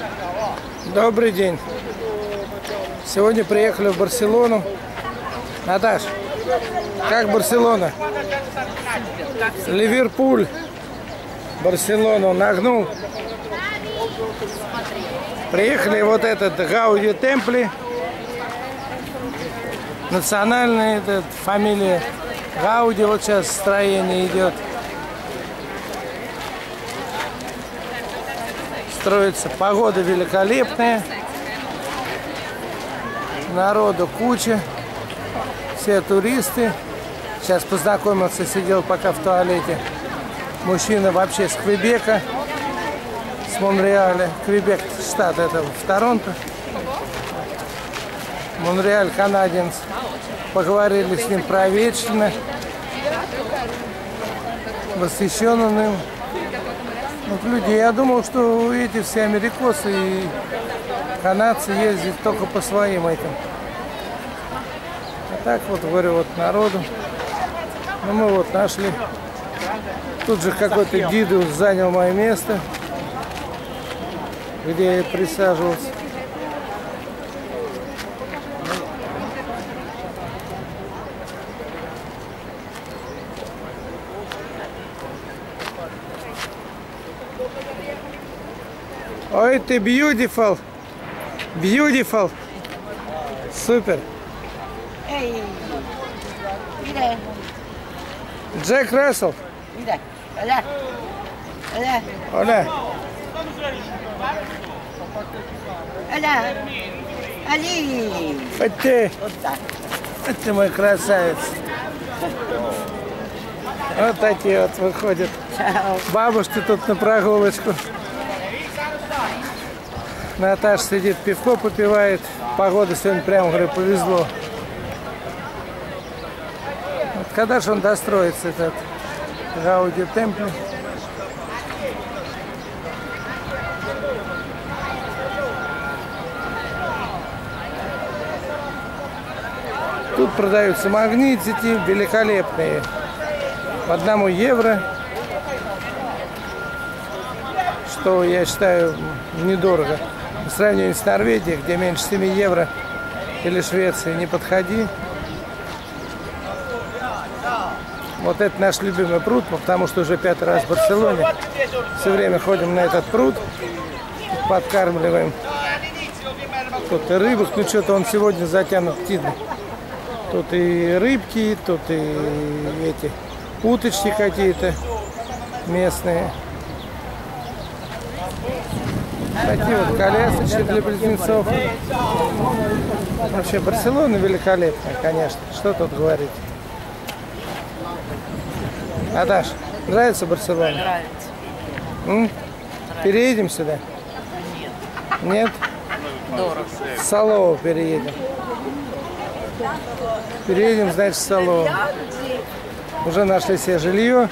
Добрый день. Сегодня приехали в Барселону. Наташ, как Барселона? Ливерпуль Барселону нагнул. Приехали вот этот Гауди Темпли. Национальный, этот, фамилия Гауди. Вот сейчас строение идет. Строится, погода великолепная, народу куча, все туристы. Сейчас познакомился, сидел пока в туалете. Мужчина вообще с Квебека, с Монреаля. Квебек штат, это в Торонто. Монреаль канадец. Поговорили с ним про вечно. Восхищен он им. Вот люди, я думал, что эти все америкосы и канадцы ездят только по своим этим. А так вот, говорю, вот народу. Ну мы вот нашли. Тут же какой-то дидус занял мое место, где я присаживался. Ой, ты beautiful. Beautiful. Супер. Эй, mira. Джек Рассел. Mira, hola. Hola. Оля. Hola. Али. Ты. Вот так. Ты мой красавец. Вот такие вот выходят. Чао. Бабушки тут на прогулочку. Наташа сидит, пивко попивает. Погода сегодня прям, говорю, повезло. Вот когда же он достроится, этот Гауди Темпли? Тут продаются магнитики великолепные. По 1 евро. Что я считаю недорого. В сравнении с Норвегией, где меньше 7 евро, или Швеции, не подходи. Вот это наш любимый пруд, потому что уже 5-й раз в Барселоне. Все время ходим на этот пруд, подкармливаем. Тут и рыбок, ну что-то он сегодня затянут птицей. Тут и рыбки, тут и эти уточки какие-то местные. Такие вот колясочки для близнецов. Вообще Барселона великолепная, конечно. Что тут говорить? Наташ, нравится Барселона? Нравится. Переедем сюда? Нет. Нет? Дорого. В Салово переедем. Переедем, значит, в Салово. Уже нашли себе жилье.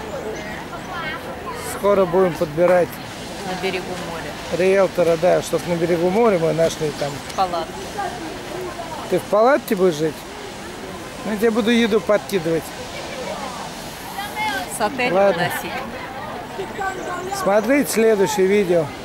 Скоро будем подбирать На берегу моря. риэлтора, да, чтобы на берегу моря мы нашли там. Палатка. Ты в палатке будешь жить? Ну, я тебе буду еду подкидывать. С отеля Ладно. выносить. Смотрите следующее видео.